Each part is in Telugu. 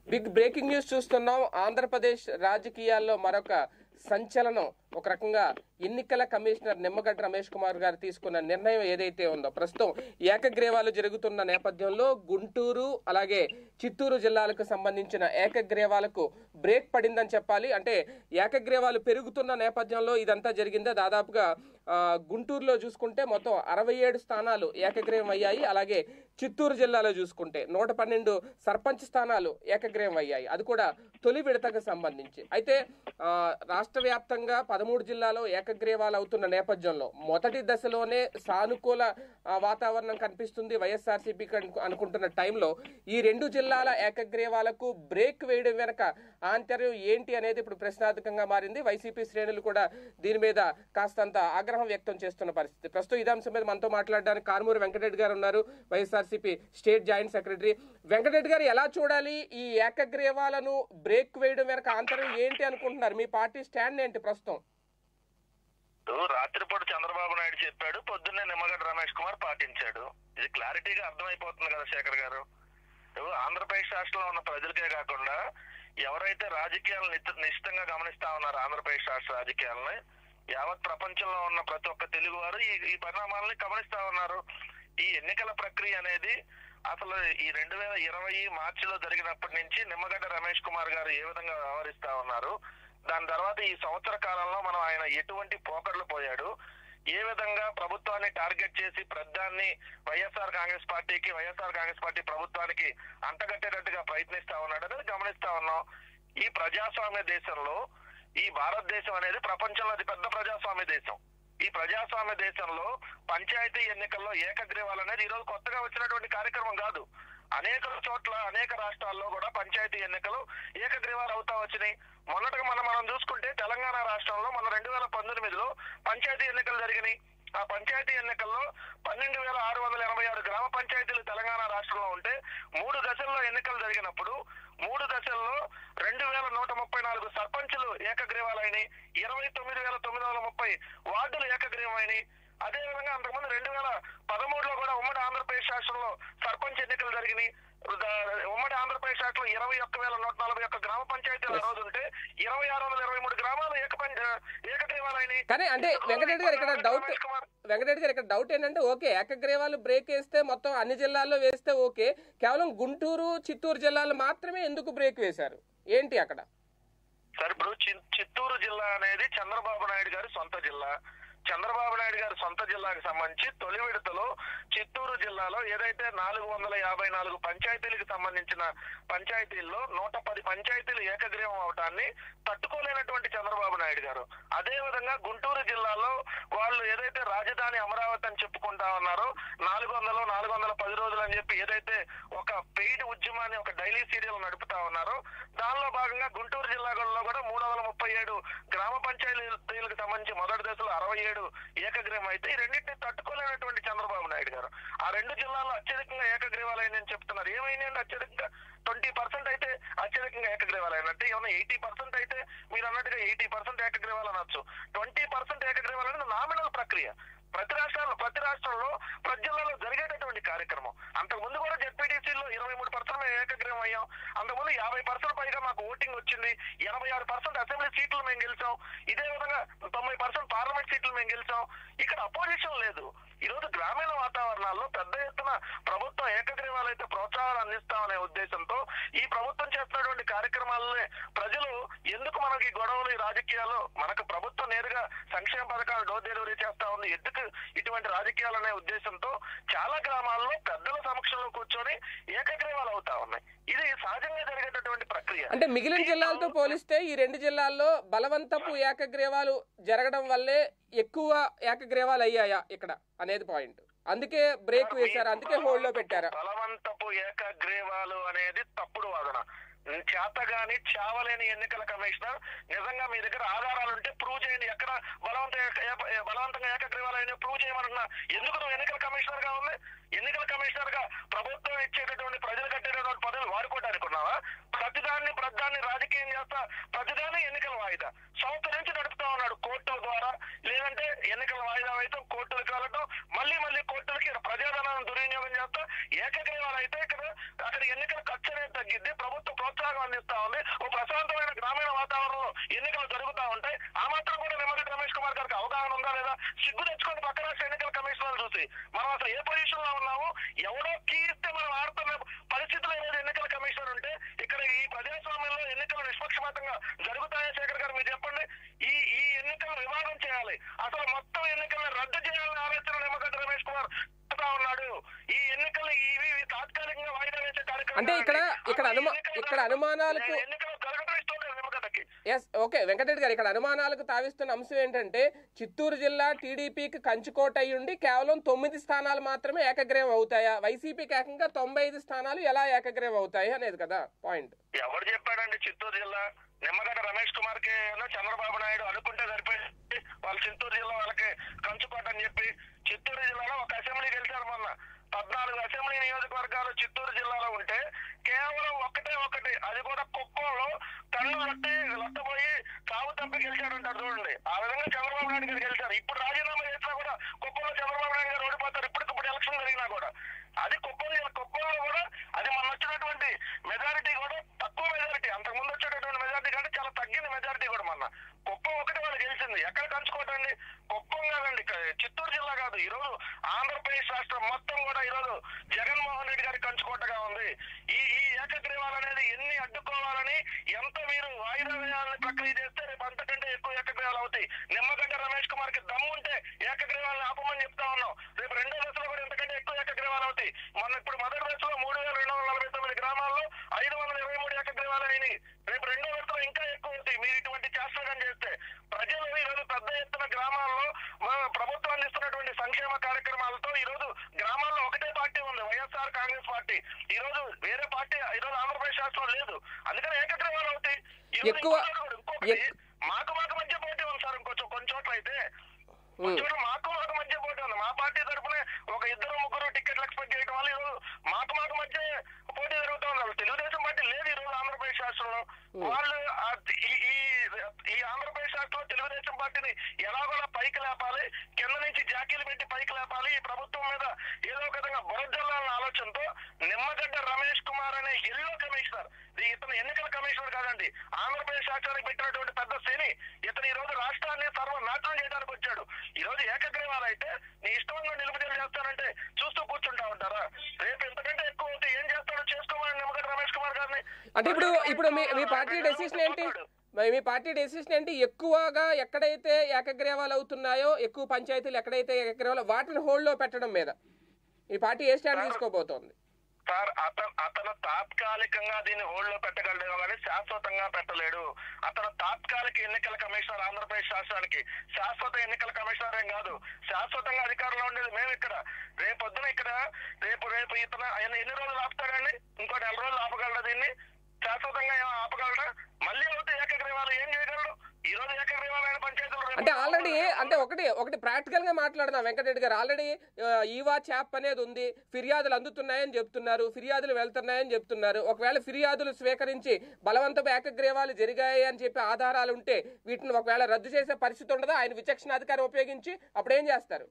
బిగ్ బ్రేకింగ్ న్యూస్ చూస్తున్నాం. ఆంధ్రప్రదేశ్ రాజకీయాల్లో మరొక సంచలనం. ఒక రకంగా ఎన్నికల కమిషనర్ నిమ్మగడ్డ రమేష్ కుమార్ గారు తీసుకున్న నిర్ణయం ఏదైతే ఉందో, ప్రస్తుతం ఏకగ్రీవాలు జరుగుతున్న నేపథ్యంలో గుంటూరు అలాగే చిత్తూరు జిల్లాలకు సంబంధించిన ఏకగ్రీవాలకు బ్రేక్ పడిందని చెప్పాలి. అంటే ఏకగ్రీవాలు పెరుగుతున్న నేపథ్యంలో ఇదంతా జరిగిందా? దాదాపుగా గుంటూరులో చూసుకుంటే మొత్తం 67 స్థానాలు ఏకగ్రీవం అయ్యాయి. అలాగే చిత్తూరు జిల్లాలో చూసుకుంటే 112 సర్పంచ్ స్థానాలు ఏకగ్రీవం అయ్యాయి. అది కూడా తొలి విడతకు సంబంధించి. అయితే రాష్ట్ర వ్యాప్తంగా 13 జిల్లాలో ఏకగ్రీవాలు అవుతున్న నేపథ్యంలో మొదటి దశలోనే సానుకూల వాతావరణం కనిపిస్తుంది వైఎస్ఆర్సీపీకి అనుకుంటున్న టైంలో ఈ 2 జిల్లాల ఏకగ్రీవాలకు బ్రేక్ వేయడం వెనక ఆంతర్యం ఏంటి అనేది ఇప్పుడు ప్రశ్నార్థకంగా మారింది. వైసీపీ శ్రేణులు కూడా దీని మీద కాస్తంత ఆగ్రహం వ్యక్తం చేస్తున్న పరిస్థితి. ప్రస్తుతం ఇదే అంశం మీద మనతో మాట్లాడడానికి కారుమూరి వెంకటరెడ్డి గారు ఉన్నారు, YSRCP state joint secretary. Venkatareddy గారు, ఎలా చూడాలి ఈ ఏకగ్రీవాలను బ్రేక్ వేయడం వెనక ఆంతర్యం ఏంటి అనుకుంటున్నారు? మీ పార్టీ స్టాండ్ ఏంటి ప్రస్తుతం? రాత్రిపూట చంద్రబాబు నాయుడు చెప్పాడు, పొద్దున్నే నిమ్మగడ్డ రమేష్ కుమార్ పాటించాడు. ఇది క్లారిటీగా అర్థమైపోతుంది కదా శేఖర్ గారు. ఆంధ్రప్రదేశ్ రాష్ట్రంలో ఉన్న ప్రజలకే కాకుండా ఎవరైతే రాజకీయాలను నిశ్చితంగా గమనిస్తా ఉన్నారు, ఆంధ్రప్రదేశ్ రాష్ట్ర రాజకీయాలని, యావత్ ప్రపంచంలో ఉన్న ప్రతి ఒక్క తెలుగు వారు ఈ పరిణామాలని గమనిస్తా ఉన్నారు. ఈ ఎన్నికల ప్రక్రియ అనేది అసలు ఈ 2020 మార్చిలో జరిగినప్పటి నుంచి నిమ్మగడ్డ రమేష్ కుమార్ గారు ఏ విధంగా వ్యవహరిస్తా ఉన్నారు, దాని తర్వాత ఈ సంవత్సర కాలంలో మనం ఆయన ఎటువంటి పోకడలు పోయాడు, ఏ విధంగా ప్రభుత్వాన్ని టార్గెట్ చేసి ప్రధాన్ని వైఎస్ఆర్ కాంగ్రెస్ పార్టీ ప్రభుత్వానికి అంటగట్టేటట్టుగా ప్రయత్నిస్తా ఉన్నాడు అనేది గమనిస్తా ఉన్నాం. ఈ ప్రజాస్వామ్య దేశంలో ఈ భారతదేశం అనేది ప్రపంచంలో అతి పెద్ద ప్రజాస్వామ్య దేశం. ఈ ప్రజాస్వామ్య దేశంలో పంచాయతీ ఎన్నికల్లో ఏకగ్రీవాలు అనేది ఈ రోజు కొత్తగా వచ్చినటువంటి కార్యక్రమం కాదు. అనేక చోట్ల అనేక రాష్ట్రాల్లో కూడా పంచాయతీ ఎన్నికలు ఏకగ్రీవాలు అవుతా వచ్చినాయి. మొన్నటిగా మనం చూసుకుంటే తెలంగాణ రాష్ట్రంలో మన 2019లో పంచాయతీ ఎన్నికలు జరిగినాయి. ఆ పంచాయతీ ఎన్నికల్లో 12,686 గ్రామ పంచాయతీలు తెలంగాణ రాష్ట్రంలో ఉంటే 3 దశల్లో ఎన్నికలు జరిగినప్పుడు 3 దశల్లో 2,134 సర్పంచులు ఏకగ్రీవాలైనవి, 29,930 వార్డులు ఏకగ్రీవమైనవి. అదేవిధంగా అంతకుముందు 2013లో కూడా ఉమ్మడి ఆంధ్రప్రదేశ్ రాష్ట్రంలో సర్పంచ్ ఎన్నికలు జరిగినాయి. ఉమ్మడి ఆంధ్రప్రదేశ్ రాష్ట్రంలో 21,141 గ్రామ పంచాయతీలు ఆ రోజు ఉంటే 2,623 గ్రామాలు ఏకగ్రీవాలైనవి. కానీ అంటే వెంకటరెడ్డి గారు ఇక్కడ డౌట్ ఏంటంటే, ఓకే ఏకగ్రీవాలు బ్రేక్ వేస్తే మొత్తం అన్ని జిల్లాల్లో వేస్తే ఓకే, కేవలం గుంటూరు చిత్తూరు జిల్లాలు మాత్రమే ఎందుకు బ్రేక్ వేశారు? ఏంటి అక్కడ? సార్, ఇప్పుడు చిత్తూరు జిల్లా అనేది చంద్రబాబు నాయుడు గారి సొంత జిల్లా. చంద్రబాబు నాయుడు గారి సొంత జిల్లాకు సంబంధించి తొలి విడతలో చిత్తూరు జిల్లాలో ఏదైతే 454 పంచాయతీలకు సంబంధించిన పంచాయతీల్లో 110 పంచాయతీలు ఏకగ్రీవం అవటాన్ని తట్టుకోలేనటువంటి చంద్రబాబు నాయుడు గారు, అదే విధంగా గుంటూరు జిల్లాలో వాళ్ళు ఏదైతే రాజధాని అమరావతి అని చెప్పుకుంటా ఉన్నారో 410 రోజులు అని చెప్పి ఏదైతే ఒక పెయిడ్ ఉద్యమాన్ని, ఒక డైలీ సీరియల్ నడుపుతా ఉన్నారో దానిలో భాగంగా గుంటూరు జిల్లాలో కూడా 337 గ్రామ పంచాయతీలకు సంబంధించి మొదటి దశలో 67 ఏకగ్రీవం అయితే ఈ రెండింటిని తట్టుకోలేనటువంటి చంద్రబాబు నాయుడు గారు ఆ 2 జిల్లాల్లో అత్యధికంగా ఏకగ్రీవాలైందని చెప్తున్నారు. ఏమైందండి? అత్యధికంగా 20% అయితే అత్యధికంగా ఏకగ్రీవాలైనట్టు, ఏమన్నా 80% అయితే మీరు అన్నట్టుగా 80% ఏకగ్రీవాలు అనొచ్చు. 20% ఏకగ్రీవాలు అనేది నామినల్ ప్రక్రియ. ప్రతి రాష్ట్రంలో ప్రతి జిల్లాలో జరిగేటటువంటి కార్యక్రమం. అంతకు ముందు కూడా జెడ్పీటీసీలో 23% ఏకగ్రీవం అయ్యాం. అంతకుముందు 50% పైగా మాకు ఓటింగ్ వచ్చింది. 86% అసెంబ్లీ సీట్లు మేము గెలిచాం. ఇదే విధంగా 90% పార్లమెంట్ సీట్లు మేము గెలిచాం. ఇక్కడ అపోజిషన్ లేదు. ఈ రోజు గ్రామీణ వాతావరణాల్లో పెద్ద ఎత్తున ప్రభుత్వం ఏకగ్రీవాలు అయితే ప్రోత్సాహాలు అందిస్తామనే ఉద్దేశంతో ఈ ప్రభుత్వం చేస్తున్నటువంటి కార్యక్రమాలనే ప్రజలు ఎందుకు మనకి గొడవలు, ఈ రాజకీయాలు, మనకు ప్రభుత్వం నేరుగా సంక్షేమ పథకాలు డోర్ డెలివరీ చేస్తా ఉంది, ఎందుకు ఇటువంటి రాజకీయాలు అనే ఉద్దేశంతో చాలా గ్రామాల్లో పెద్దల సమక్షంలో కూర్చొని ఏకగ్రీవాలు అవుతా ఉన్నాయి. ఇది సహజంగా జరిగేటటువంటి ప్రక్రియ. అంటే మిగిలిన జిల్లాలతో పోలిస్తే ఈ 2 జిల్లాల్లో బలవంతపు ఏకగ్రీవాలు జరగడం వల్లే ఎక్కువ ఏకగ్రీవాలు అయ్యాయా ఇక్కడ అనేది పాయింట్. అందుకే బ్రేక్ వేశారు, అందుకే హోల్డ్ లో పెట్టారు. బలవంతపు ఏకగ్రీవాలు అనేది తప్పుడు వాదన. చేతగాని చావలేని ఎన్నికల కమిషనర్, నిజంగా మీ దగ్గర ఆధారాలు ఉంటే ప్రూవ్ చేయండి. ఎక్కడ బలవంతంగా ఏకగ్రీవాలని ప్రూవ్ చేయమన్నా ఎందుకు నువ్వు ఎన్నికల కమిషనర్ గా ఉంది? ఎన్నికల కమిషనర్ గా ప్రభుత్వం ఇచ్చేటటువంటి ప్రజలు కట్టేటటువంటి పదవులు వాడుకోవడానికి ఉన్నావా? ప్రతిదాన్ని రాజకీయం చేస్తా, ప్రతిదాన్ని ఎన్నికల వాయిదా సంవత్సరం నుంచి నడుపుతా ఉన్నాడు కోర్టుల ద్వారా. లేదంటే ఎన్నికల వాయిదా అయితే కోర్టులకు వెళ్ళటం, మళ్ళీ కోర్టులకి ప్రజాధనాన్ని దుర్వినియోగం చేస్తా. ఏకగ్రీవాలు అయితే అక్కడ ఎన్నికల ఖర్చు అనేది తగ్గిద్ది, ప్రభుత్వం ప్రోత్సాహం అందిస్తా ఉంది, ఓ ప్రశాంతమైన గ్రామీణ వాతావరణంలో ఎన్నికలు జరుగుతా ఉంటాయి. ఆ మాత్రం కూడా నిమ్మగడ్డ రమేష్ కుమార్ గారికి అవగాహన ఉందా లేదా? సిగ్గు తెచ్చుకొని పక్క రాష్ట్ర ఎన్నికల కమిషనర్ చూసి మనం అసలు ఏ పొజిషన్ లో ఉన్నాము, ఎవడో కీ ఇస్తే మనం ఆడుతున్న పరిస్థితులు ఏదైతే ఎన్నికల కమిషనర్ ఉంటే ఇక్కడ ఈ ప్రజాస్వామ్యంలో ఎన్నికలు నిష్పక్షపాతంగా జరుగుతాయా? శేఖర్ గారు మీరు చెప్పండి. ఈ ఈ ఎన్నికలు వివాదం చేయాలి, అసలు మొత్తం ఎన్నికలను రద్దు చేయాలని ఆలోచన నిమ్మగడ్డ రమేష్ కుమార్ ఉన్నాడు. ఈ ఎన్నికలు ఇవి తాత్కాలికంగా వాయిదా వేసే కార్యక్రమం. అంటే ఇక్కడ అనుమానాలకు ఎన్నికలు జరగడం ఇష్టం లేదు నిమ్మగడ్డకి. ఎస్, ఓకే వెంకటరెడ్డి గారు, ఇక్కడ అనుమానాలకు తావిస్తున్న అంశం ఏంటంటే చిత్తూరు జిల్లా టీడీపీకి కంచుకోట అయ్యుండి కేవలం 9 స్థానాలు మాత్రమే ఏకగ్రీవం అవుతాయా, వైసీపీకి ఏకంగా 95 స్థానాలు ఎలా ఏకగ్రీవం అవుతాయి అనేది కదా పాయింట్. ఎవరు చెప్పాడండి చిత్తూరు జిల్లా? నిమ్మగడ్డ రమేష్ కుమార్ కి చంద్రబాబు నాయుడు అనుకుంటే సరిపోయింది, వాళ్ళు చిత్తూరు జిల్లా వాళ్ళకి కంచుకోట అని చెప్పి. చిత్తూరు జిల్లాలో ఒక అసెంబ్లీ గెలిచారు మొన్న. 14 అసెంబ్లీ నియోజకవర్గాలు చిత్తూరు జిల్లాలో ఉంటే కేవలం ఒకటి, అది కూడా కుప్పంలో తన్ను లొట్టపోయి కావు తప్పి గెలిచాడంటారు చూడండి. ఆ విధంగా చంద్రబాబు నాయుడు గారు గెలిచారు. ఇప్పుడు రాజీనామా చేసినా కూడా కుప్పంలో చంద్రబాబు నాయుడు గారు ఓడిపోతారు. ఇప్పటికిప్పుడు ఎలక్షన్ జరిగినా కూడా అది కుప్పంలో కూడా అది మొన్న వచ్చినటువంటి మెజారిటీ కూడా తక్కువ మెజారిటీ, అంతకుముందు వచ్చేటటువంటి మెజారిటీ కంటే చాలా తగ్గింది మెజారిటీ కూడా. మొన్న కుప్పం ఒకటి వాళ్ళు గెలిచింది. ఎక్కడ కంచుకోవటండి? కుప్పం కాదండి, చిత్తూరు జిల్లా కాదు. ఈ రోజు ఆంధ్రప్రదేశ్ రాష్ట్రం మొత్తం కూడా ఈ రోజు జగన్మోహన్ రెడ్డి గారి కంచుకోటగా ఉంది. ఈ ఏకగ్రీవాలు అనేది ఎన్ని అడ్డుకోవాలని ఎంత మీరు వాయిదా వేయాలని ప్రక్రియ చేస్తే రేపు అంతకంటే ఎక్కువ ఏకగ్రీవాలు అవుతాయి. నిమ్మగడ్డ రమేష్ కుమార్ కి దమ్ము ఉంటే ఏకగ్రీవాలను ఆపమని చెప్తా ఉన్నాం. రేపు రెండో దశలో కూడా ఎంతకంటే ఎక్కువ ఏకగ్రీవాలు అవుతాయి. మొన్న ఇప్పుడు మొదటి దశలో 3249 గ్రామాల్లో 523 ఏకగ్రీవాలు అయినాయి. రేపు రెండో దశలో ఇంకా ఎక్కువ అవుతాయి మీరు ఇటువంటి చేష్టలు చేస్తే. ప్రజలు ఈ రోజు పెద్ద ఎత్తున గ్రామాల్లో ప్రభుత్వం అందిస్తున్నటువంటి సంక్షేమ కార్యక్రమాలతో ఈ రోజు గ్రామాల్లో ఒకటే పార్టీ ఉంది, వైఎస్ఆర్ కాంగ్రెస్ పార్టీ. ఈ రోజు వేరే పార్టీ ఈ రోజు ఆంధ్రప్రదేశ్ రాష్ట్రంలో లేదు. అందుకని ఏకగ్రీవాలు అవుతాయి. ఇంకొకటి మాకు మధ్య పోటీ ఉంది సార్. కొన్ని చోట్ల అయితే చోట్ల మాకు మధ్య పోటీ ఉంది. మా పార్టీ తరఫున ఒక 2-3 టికెట్లు ఎక్స్పెక్ట్ చేయడం వల్ల ఈరోజు మాకు మధ్య పోటీ జరుగుతూ ఉంది. తెలుగుదేశం పార్టీ లేదు ఈ రోజు ఆంధ్రప్రదేశ్ రాష్ట్రంలో. వాళ్ళు ఈ ఆంధ్రప్రదేశ్ రాష్ట్రంలో తెలుగుదేశం పార్టీని ఎలాగోలా పైకి లేపాలి, కింద నుంచి జాకీలు పెట్టి పైకి లేపాలి, ఈ ప్రభుత్వం మీద ఏదో ఒక విధంగా బురజల్లాలన్న ఆలోచనతో నిమ్మగడ్డ రమేష్ కుమార్ అనే ఎల్లో కమిషనర్, ఇతను ఎన్నికల కమిషనర్ కాదండి, ఆంధ్రప్రదేశ్ రాష్ట్రానికి పెట్టినటువంటి పెద్ద శని. ఇతను ఈ రోజు రాష్ట్రాన్ని సర్వనాశనం చేయడానికి వచ్చాడు. ఈ రోజు ఏకగ్రీవాలు అయితే నీ ఇష్టంగా నిలుపుదల చేస్తానంటే చూస్తూ కూర్చుంటా ఉంటారా? రేపు ఎంతకంటే ఎక్కువ అవుతే ఏం చేస్తాడో చేసుకోమని నిమ్మగడ్డ రమేష్ కుమార్ గారిని. అంటే ఇప్పుడు మీ పార్టీ డెసిషన్ ఏంటి? మీ పార్టీ డెసిషన్ ఏంటి? ఎక్కువగా ఎక్కడైతే ఏకగ్రీవాలు అవుతున్నాయో, ఎక్కువ పంచాయతీలు ఎక్కడైతే ఏకగ్రీవాలు వాటిని హోల్డ్ లో పెట్టడం మీద ఈ పార్టీ ఏ స్టాండ్ తీసుకోబోతోంది? సార్ అతను తాత్కాలికంగా దీన్ని హోల్డ్ లో పెట్టగలడు కానీ శాశ్వతంగా పెట్టలేడు. అతను తాత్కాలిక ఎన్నికల కమిషనర్ ఆంధ్రప్రదేశ్ రాష్ట్రానికి, శాశ్వత ఎన్నికల కమిషనర్ ఏం కాదు. శాశ్వతంగా అధికారంలో ఉండేది మేము ఇక్కడ. రేపొద్దున ఇక్కడ రేపు ఇతను ఆయన ఎన్ని రోజులు ఆపుతాడండి? ఇంకో 4 రోజులు ఆపగలడు దీన్ని? శాశ్వతంగా ఆపగలడా? మళ్ళీ అవుతే ఏకగ్రీవాలు ఏం చేయగలడు? ఈ రోజు ఏకగ్రీవాలైన పంచాయతీలు అంటే ఆల్రెడీ ఒకటి ప్రాక్టికల్ గా మాట్లాడుతున్నాం వెంకటరెడ్డి గారు. ఆల్రెడీ ఈవాచ్ యాప్ అనేది ఉంది, ఫిర్యాదులు అందుతున్నాయని చెప్తున్నారు, ఫిర్యాదులు వెళ్తున్నాయని చెప్తున్నారు. ఒకవేళ ఫిర్యాదులు స్వీకరించి బలవంతపు ఏకగ్రీవాలు జరిగాయి అని చెప్పి ఆధారాలు ఉంటే వీటిని ఒకవేళ రద్దు చేసే పరిస్థితి ఉండదా? ఆయన విచక్షణాధికారం ఉపయోగించి అప్పుడు ఏం చేస్తారు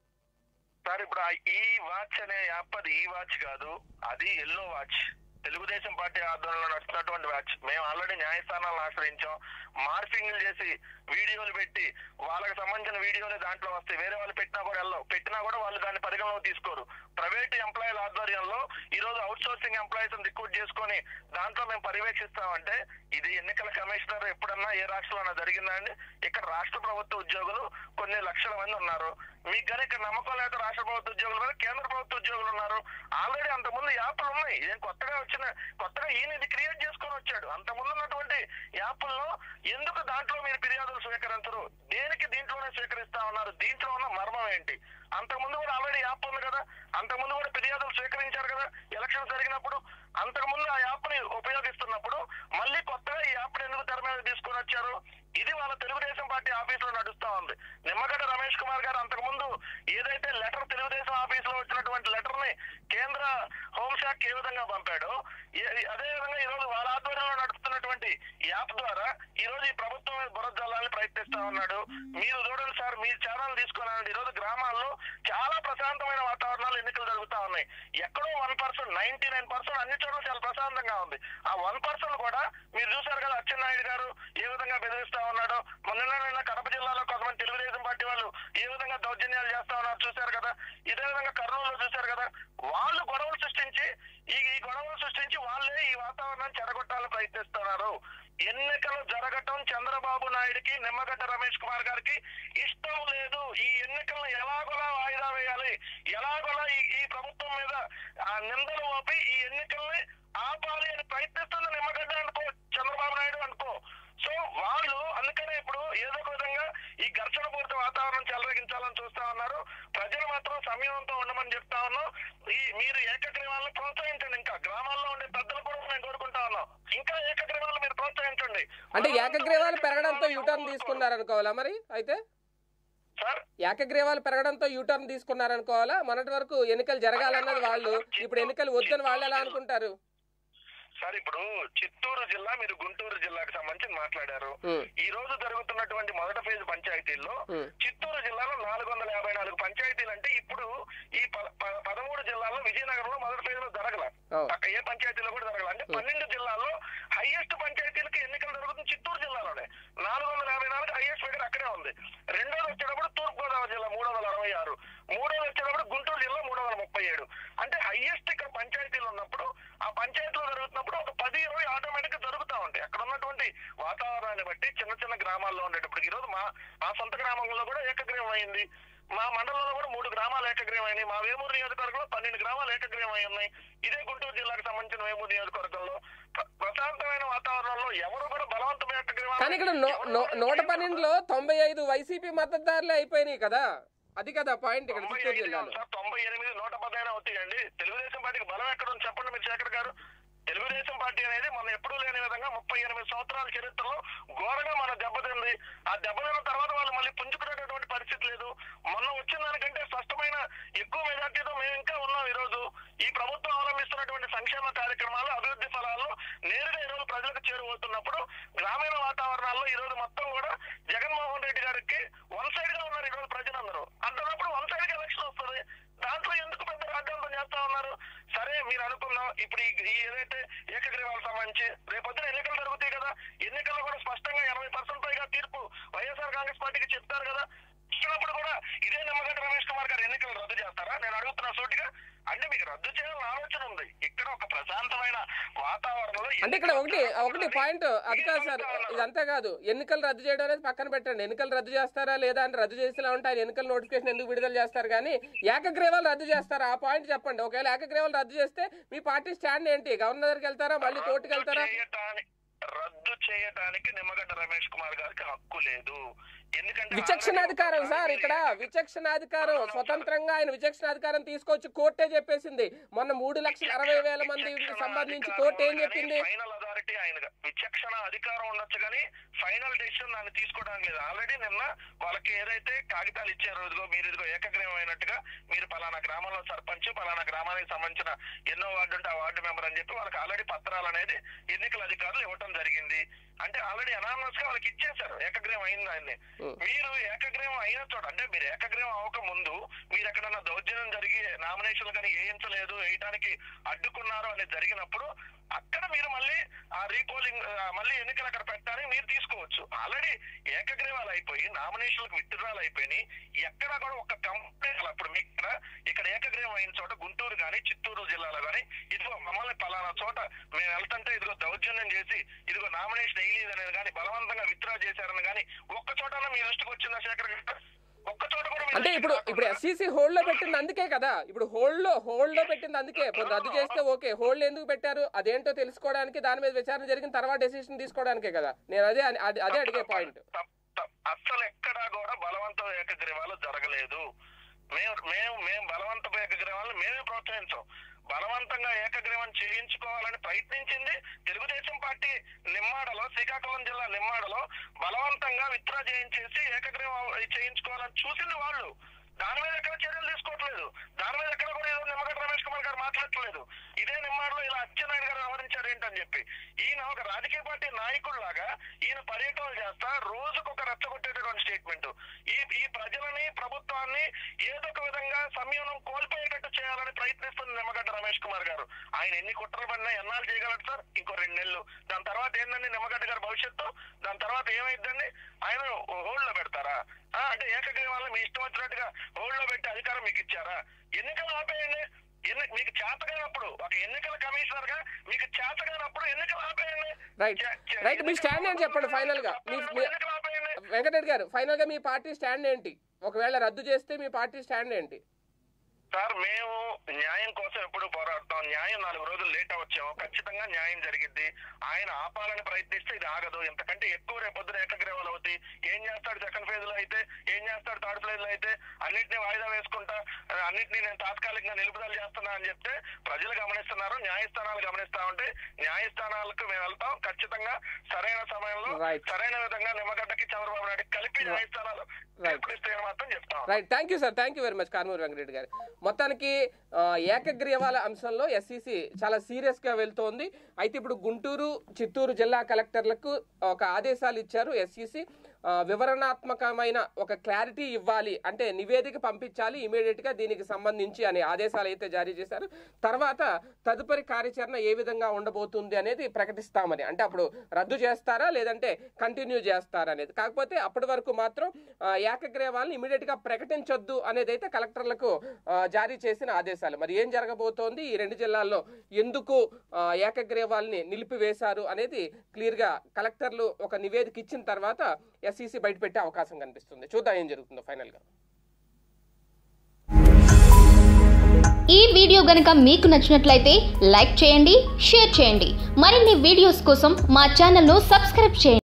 సార్? ఇప్పుడు ఈ వాచ్ అనే యాప్ అది ఈ వాచ్ కాదు, అది ఎల్లో వాచ్. తెలుగుదేశం పార్టీ ఆధ్వర్యంలో నడుస్తున్నటువంటి వాచ్. మేము ఆల్రెడీ న్యాయస్థానాలను ఆశ్రయించాం. మార్ఫింగ్లు చేసి వీడియోలు పెట్టి వాళ్ళకి సంబంధించిన వీడియోలు దాంట్లో వస్తాయి. వేరే వాళ్ళు పెట్టినా కూడా వాళ్ళు దాన్ని పరిగణలోకి తీసుకోరు. ప్రైవేట్ ఎంప్లాయీల ఆధ్వర్యంలో ఈ రోజు అవుట్ సోర్సింగ్ ఎంప్లాయీస్ రిక్రూట్ చేసుకొని దాంట్లో మేము పర్యవేక్షిస్తామంటే ఇది ఎన్నికల కమిషనర్ ఎప్పుడన్నా ఏ రాష్ట్రంలో జరిగిందా అండి? ఇక్కడ రాష్ట్ర ప్రభుత్వ ఉద్యోగులు కొన్ని లక్షల మంది ఉన్నారు. మీకు కానీ ఇక్కడ నమ్మకం లేదా రాష్ట్ర ప్రభుత్వ ఉద్యోగుల మీద కేంద్ర ప్రభుత్వ ఉద్యోగులు ఉన్నారు. ఆల్రెడీ అంతకుముందు యాప్లు ఉన్నాయి. ఇదేం కొత్తగా ఈయన ఇది క్రియేట్ చేసుకొని వచ్చాడు. అంతకుముందు ఉన్నటువంటి యాప్ల్లో ఎందుకు దాంట్లో మీరు ఫిర్యాదులు స్వీకరించరు? దేనికి దీంట్లోనే స్వీకరిస్తా ఉన్నారు? దీంట్లో ఉన్న మర్మం ఏంటి? అంతకుముందు కూడా ఆల్రెడీ యాప్ ఉంది కదా, అంతకుముందు కూడా ఫిర్యాదులు స్వీకరించారు కదా ఎలక్షన్ జరిగినప్పుడు. అంతకుముందు ఆ యాప్ ని ఉపయోగిస్తున్నప్పుడు మళ్ళీ కొత్తగా ఈ యాప్ ని ఎందుకు తెర మీద తీసుకొని వచ్చారు? ఇది వాళ్ళ తెలుగుదేశం పార్టీ ఆఫీసులో నడుస్తా ఉంది. నిమ్మగడ్డ రమేష్ కుమార్ గారు అంతకుముందు ఏదైతే లెటర్ తెలుగుదేశం ఆఫీసులో వచ్చినటువంటి లెటర్ ని కేంద్ర హోంశాఖ ఏ విధంగా పంపాడో అదే విధంగా ఈ రోజు వాళ్ళ ఆధ్వర్యంలో నడుపుతున్నటువంటి యాప్ ద్వారా ఈ రోజు ఈ ప్రభుత్వం బురద జల్లాలని ప్రయత్నిస్తా ఉన్నాడు. మీరు చూడండి సార్, మీ ఛానల్ తీసుకోవాలండి. ఈ రోజు గ్రామాల్లో చాలా ప్రశాంతమైన వాతావరణాలు ఎన్నికలు జరుగుతా ఉన్నాయి. ఎక్కడో 1%, 99% అన్ని చోట్ల చాలా ప్రశాంతంగా ఉంది. ఆ 1% కూడా మీరు చూశారు కదా, అచ్చెన్నాయుడు గారు ఏ విధంగా బెదిరిస్తా ఉన్నాడో. నిన్న కడప జిల్లాలో కొంతమంది తెలుగుదేశం పార్టీ వాళ్ళు ఏ విధంగా దౌర్జన్యాలు చేస్తా ఉన్నారు చూశారు కదా. ఇదే విధంగా కర్నూలులో చూశారు కదా. వాళ్ళు గొడవలు సృష్టించి ఈ గొడవలు సృష్టించి వాళ్ళే ఈ వాతావరణాన్ని చెడగొట్టాలని ప్రయత్నిస్తున్నారు. ఎన్నికలు జరగటం చంద్రబాబు నాయుడికి, నిమ్మగడ్డ రమేష్ కుమార్ గారికి ఇష్టం లేదు. ఈ ఎన్నికలను ఎలాగోలా వాయిదా వేయాలి, ఎలాగోలా ఈ ప్రభుత్వం మీద ఆ నిందలు మోపి ఈ ఎన్నికల్ని ఆపాలి అని ప్రయత్నిస్తుంది నిమ్మగడ్డ అనుకో, చంద్రబాబు నాయుడు అనుకో. సో వాళ్ళు అందుకనే ఇప్పుడు ఏదో ఒక విధంగా ఈ ఘర్షణ పూర్తి వాతావరణం చెలరేగించాలని చూస్తా ఉన్నారు. ప్రజలు మాత్రం సంయమనంతో ఉండమని చెప్తా ఉన్నాం. మీరు ఏకగ్రీవాలను ప్రోత్సహించండి. ఇంకా గ్రామాల్లో ఉండే పెద్దలు కూడా మేము కోరుకుంటా ఉన్నాం, ఇంకా ఏకగ్రీవాలు మీరు ప్రోత్సహించండి. అంటే ఏకగ్రీవాలు పెరగడంతో యూటర్న్ తీసుకున్నారనుకోవాలా మరి? అయితే సార్ ఏకగ్రీవాలు పెరగడంతో యూటర్న్ తీసుకున్నారనుకోవాలా? మొన్నటి వరకు ఎన్నికలు జరగాలన్నది వాళ్ళు, ఇప్పుడు ఎన్నికలు వద్దని వాళ్ళు ఎలా అనుకుంటారు సార్? ఇప్పుడు చిత్తూరు జిల్లా, మీరు గుంటూరు జిల్లాకు సంబంధించి మాట్లాడారు. ఈ రోజు జరుగుతున్నటువంటి మొదటి ఫేజ్ పంచాయతీల్లో చిత్తూరు జిల్లాలో 454 పంచాయతీలు. అంటే ఇప్పుడు ఈ 13 జిల్లాల్లో విజయనగరంలో మొదటి ఫేజ్ లో జరగల, ఏ పంచాయతీలో కూడా జరగల. అంటే 12 జిల్లాల్లో హైయెస్ట్ పంచాయతీలకి ఎన్నికలు జరుగుతుంది చిత్తూరు జిల్లాలోనే. 454 హైయెస్ట్ ఫిగర్ అక్కడే ఉంది. రెండోది వచ్చేటప్పుడు తూర్పు గోదావరి జిల్లా 366, మూడోది వచ్చేటప్పుడు గుంటూరు జిల్లా 337. అంటే హైయెస్ట్ ఇక్కడ పంచాయతీలు ఉన్నప్పుడు ఆ పంచాయతీలో జరుగుతున్నప్పుడు ఒక 10-20 ఆటోమేటిక్ గా జరుగుతా ఉంటాయి. అక్కడ ఉన్నటువంటి వాతావరణాన్ని బట్టి చిన్న చిన్న గ్రామాల్లో ఉండేటప్పుడు, ఈ రోజు మా సొంత గ్రామంలో కూడా ఏకగ్రీవం అయింది. మా మండలంలో కూడా 3 గ్రామాలు ఏకగ్రీవం అయినాయి. మా వేమూరు నియోజకవర్గంలో 12 గ్రామాలు ఏకగ్రీవం అయి ఉన్నాయి. ఇదే గుంటూరు జిల్లాకు సంబంధించిన వేమూరు నియోజకవర్గంలో ప్రశాంతమైన వాతావరణంలో ఎవరు కూడా బలవంతమైన ఏకగ్రీవం. కానీ ఇక్కడ 112లో 95 వైసీపీ మద్దతుదారులే అయిపోయినాయి కదా, అది కదా పాయింట్. ఇక్కడ చిత్తూరు జిల్లాలో 98, 110 అవుతాయండి. తెలుగుదేశం పార్టీకి బలం ఎక్కడ ఉంది చెప్పండి మీరు, శేఖర్ గారు? తెలుగుదేశం పార్టీ అనేది మనం ఎప్పుడూ లేని విధంగా 38 సంవత్సరాల చరిత్రలో ఘోరంగా మన దెబ్బతింది. ఆ దెబ్బతిన్న తర్వాత వాళ్ళు మళ్ళీ పుంజుకునేటటువంటి పరిస్థితి లేదు. మొన్న వచ్చిన దానికంటే స్పష్టమైన ఎక్కువ మెజార్టీతో మేము ఇంకా ఉన్నాం. ఈ రోజు ఈ ప్రభుత్వం అవలంబిస్తున్నటువంటి సంక్షేమ కార్యక్రమాలు, అభివృద్ధి ఫలాలు నేరుగా ఈ రోజు ప్రజలకు చేరువవుతున్నప్పుడు గ్రామీణ వాతావరణాల్లో ఈ రోజు మొత్తం కూడా జగన్మోహన్ రెడ్డి గారికి వన్ సైడ్ గా ఉన్నారు ఈ రోజు ప్రజలందరూ. అంటున్నప్పుడు వన్ సైడ్ గా ఎలక్షన్ వస్తుంది. దాంట్లో ఎందుకు పెద్ద రాజ్యాంగం చేస్తా ఉన్నారు? సరే మీరు అనుకున్నాం, ఇప్పుడు ఈ ఏదైతే ఏకగ్రీవాలకు సంబంధించి రేపొద్దున ఎన్నికలు జరుగుతాయి కదా, ఎన్నికల్లో కూడా స్పష్టంగా 80% పైగా తీర్పు వైఎస్ఆర్ కాంగ్రెస్ పార్టీకి చెప్తారు కదా. ఇచ్చినప్పుడు కూడా ఇదే నిమ్మగడ్డ రమేష్ కుమార్ గారు ఎన్నికలు రద్దు చేస్తారా? నేను అడుగుతున్నా సూటిగా. అంటే మీకు రద్దు చేయాలని ఆలోచన ఉంది. ఇక్కడ ఒక ప్రశాంతమైన వాతావరణంలో అంటే ఇక్కడ ఒకటి పాయింట్ అది కాదు సార్, ఇదంతా కాదు. ఎన్నికలు రద్దు చేయడం అనేది పక్కన పెట్టండి. ఎన్నికలు రద్దు చేస్తారా లేదా అంటే రద్దు చేసేలా ఉంటే ఆయన ఎన్నికల నోటిఫికేషన్ ఎందుకు విడుదల చేస్తారు? కానీ ఏకగ్రీవాలు రద్దు చేస్తారా? ఆ పాయింట్ చెప్పండి. ఒకవేళ ఏకగ్రీవాలు రద్దు చేస్తే మీ పార్టీ స్టాండ్ ఏంటి? గవర్నర్ దగ్గరికి వెళ్తారా, మళ్ళీ కోర్టుకు వెళ్తారా? రద్దు చేయడానికి నిమ్మగడ్డ రమేష్ కుమార్ గారికి హక్కు లేదు. ఎందుకంటే విచక్షణాధికారం సార్, ఇక్కడ విచక్షణాధికారం స్వతంత్రంగా ఆయన విచక్షణాధికారం తీసుకొచ్చి కోర్టే చెప్పేసింది. మొన్న 3,60,000 మందికి సంబంధించి కోర్టు ఏం చెప్పింది? ఫైనల్ అథారిటీ ఆయన విచక్షణ అధికారం ఉండొచ్చు కానీ ఫైనల్ డెసిషన్ దాన్ని తీసుకోవడానికి లేదు. ఆల్రెడీ నిన్న వాళ్ళకి ఏదైతే కాగితాలు ఇచ్చారో, ఇదిగో ఏకగ్రీవం అయినట్టుగా మీరు పలానా గ్రామంలో సర్పంచ్, పలానా గ్రామానికి సంబంధించిన ఎన్నో వార్డు ఉంటే ఆ వార్డు మెంబర్ అని చెప్పి వాళ్ళకి ఆల్రెడీ పత్రాలు అనేది ఎన్నికల అధికారులు ఇవ్వటం జరిగింది. అంటే ఆల్రెడీ అనానమస్ గా వాళ్ళకి ఇచ్చేశారు ఏకగ్రీవం అయింది దాన్ని. మీరు ఏకగ్రీవం అయిన చోట, అంటే మీరు ఏకగ్రీవం అవ్వక ముందు మీరు ఎక్కడన్నా దౌర్జన్యం జరిగి నామినేషన్లు కానీ వేయించలేదు, వేయటానికి అడ్డుకున్నారు అనేది జరిగినప్పుడు అక్కడ మీరు మళ్ళీ ఆ రీపోలింగ్ మళ్ళీ ఎన్నికలు అక్కడ పెట్టడానికి మీరు తీసుకోవచ్చు. ఆల్రెడీ ఏకగ్రీవాలు అయిపోయి నామినేషన్లకు విత్డ్రాలు అయిపోయినాయి. ఎక్కడా కూడా ఒక కంప్లైంట్ అప్పుడు మీకు ఇక్కడ ఏకగ్రీవం అయిన చోట గుంటూరు కానీ చిత్తూరు జిల్లాలో కానీ ఇదిగో మమ్మల్ని పలానా చోట మేము వెళ్తుంటే ఇదిగో దౌర్జన్యం చేసి ఇదిగో నామినేషన్ వేయలేదు అనేది కానీ బలవంతంగా విత్డ్రా చేశారని కానీ ఒక్క చోట మీ దృష్టికి వచ్చిందా శేఖర్ గారు? ఒక్క చోట కూడా అంటే ఇప్పుడు ఎస్సీసీ హోల్డ్ లో పెట్టింది అందుకే కదా, ఇప్పుడు హోల్డ్ లో పెట్టింది అందుకే. రద్దు చేస్తే ఓకే, హోల్డ్ ఎందుకు పెట్టారు అదేంటో తెలుసుకోవడానికి, దాని మీద విచారణ జరిగిన తర్వాత డెసిషన్ తీసుకోవడానికే కదా. నేను అదే అడిగే పాయింట్. అస్సలు ఎక్కడా కూడా బలవంత ఏకగ్రీవాలు జరగలేదు. మేము బలవంతపు ఏకగ్రీవాలను మేమే ప్రోత్సహించాం. బలవంతంగా ఏకగ్రీవం చేయించుకోవాలని ప్రయత్నించింది తెలుగుదేశం పార్టీ. నిమ్మాడలో, శ్రీకాకుళం జిల్లా నిమ్మాడలో బలవంతంగా విత్డ్రా చేయించేసి ఏకగ్రీవం చేయించుకోవాలని చూసింది వాళ్ళు. దాని మీద ఎక్కడ చర్యలు తీసుకోవట్లేదు. దాని మీద ఎక్కడ కూడా నిమ్మగడ్డ రమేష్ కుమార్ గారు మాట్లాడలేదు. ఇదే నిమ్మాడలో ఇలా అచ్చెన్నాయుడు గారు వ్యవహరించారు ఏంటని చెప్పి. ఈయన ఒక రాజకీయ పార్టీ నాయకుల్లాగా ఈయన పర్యటనలు చేస్తా రోజుకొక రెచ్చగొట్టేటటువంటి స్టేట్మెంట్. ఈ ప్రజలని ప్రభుత్వాన్ని ఏదో ఒక విధంగా సంయమనం కోల్పోయేటట్టు చేయాలని ప్రయత్నిస్తుంది నిమ్మగడ్డ రమేష్ కుమార్ గారు. ఆయన ఎన్ని కుట్రలు పడినా ఎన్నాళ్ళు చేయగలడు సార్? ఇంకో 2 నెలలు. దాని తర్వాత ఏందండి నిమ్మగడ్డ గారి భవిష్యత్తు? దాని తర్వాత ఏమైందండి? ఆయన హోల్డ్ లో పెడతారా? అంటే ఏకగ్రీవాలను మీ ఇష్టం వచ్చినట్టుగా హోల్డ్ లో పెట్టి అధికారం మీకు ఇచ్చారా? ఎన్నికలు ఆపేయండి. మీకు చేతగానప్పుడు ఒక ఎన్నికల కమిషనర్ గా మీకు చేతగానప్పుడు ఎన్నికలు ఆపేయండి. రైట్ మీ స్టాండ్ ఏంటి చెప్పండి ఫైనల్ గా. వెంకటరెడ్డి గారు ఫైనల్ గా మీ పార్టీ స్టాండ్ ఏంటి? ఒకవేళ రద్దు చేస్తే మీ పార్టీ స్టాండ్ ఏంటి? సార్ మేము న్యాయం కోసం ఎప్పుడు పోరాడతాం. న్యాయం 4 రోజులు లేట్ వచ్చాము, ఖచ్చితంగా న్యాయం జరిగిద్ది. ఆయన ఆపాలని ప్రయత్నిస్తే ఇది ఆగదు. ఇంతకంటే ఎక్కువ రేపొద్దున ఏకగ్రీవాలు అవుతాయి. ఏం చేస్తాడు సెకండ్ ఫేజ్ లో అయితే, ఏం చేస్తాడు థర్డ్ ఫేజ్ లో అయితే? అన్నింటినీ వాయిదా వేసుకుంటా, అన్నింటినీ నేను తాత్కాలికంగా నిలుపుదల చేస్తున్నా అని చెప్తే ప్రజలు గమనిస్తున్నారు, న్యాయస్థానాలు గమనిస్తా ఉంటే న్యాయస్థానాలకు మేము వెళ్తాం. ఖచ్చితంగా సరైన సమయంలో సరైన విధంగా నిమ్మగడ్డకి చంద్రబాబు నాయుడు కలిపి న్యాయస్థానాలు మాత్రం చెప్తాం. Right, thank you sir, thank you very much Karumuri Venkatareddy గారు. మొత్తానికి ఏకగ్రీవాల అంశంలో ఎస్ఈసి చాలా సీరియస్ గా వెళ్తోంది. అయితే ఇప్పుడు గుంటూరు, చిత్తూరు జిల్లా కలెక్టర్లకు ఒక ఆదేశాలు ఇచ్చారు ఎస్ఈసి. వివరణాత్మకమైన ఒక క్లారిటీ ఇవ్వాలి, అంటే నివేదిక పంపించాలి ఇమీడియట్ గా దీనికి సంబంధించి అనే ఆదేశాలు అయితే జారీ చేశారు. తర్వాత తదుపరి కార్యాచరణ ఏ విధంగా ఉండబోతుంది అనేది ప్రకటిస్తామని, అంటే అప్పుడు రద్దు చేస్తారా లేదంటే కంటిన్యూ చేస్తారా అనేది. కాకపోతే అప్పటి వరకు మాత్రం ఏకగ్రీవాలను ఇమీడియట్ గా ప్రకటించొద్దు అనేది అయితే కలెక్టర్లకు జారీ చేసిన ఆదేశాలు. మరి ఏం జరగబోతోంది, ఈ 2 జిల్లాల్లో ఎందుకు ఏకగ్రీవాల్ని నిలిపివేశారు అనేది క్లియర్ గా కలెక్టర్లు ఒక నివేదిక ఇచ్చిన తర్వాత ఎస్ఈసి బయటపెట్టే అవకాశం కనిపిస్తుంది. చూద్దాం ఏం జరుగుతుందో ఫైనల్ గా. ఈ వీడియో గనుక మీకు నచ్చినట్లయితే లైక్ చేయండి, షేర్ చేయండి. మరిన్ని వీడియోస్ కోసం మా ఛానల్ ను సబ్స్క్రైబ్ చేయండి.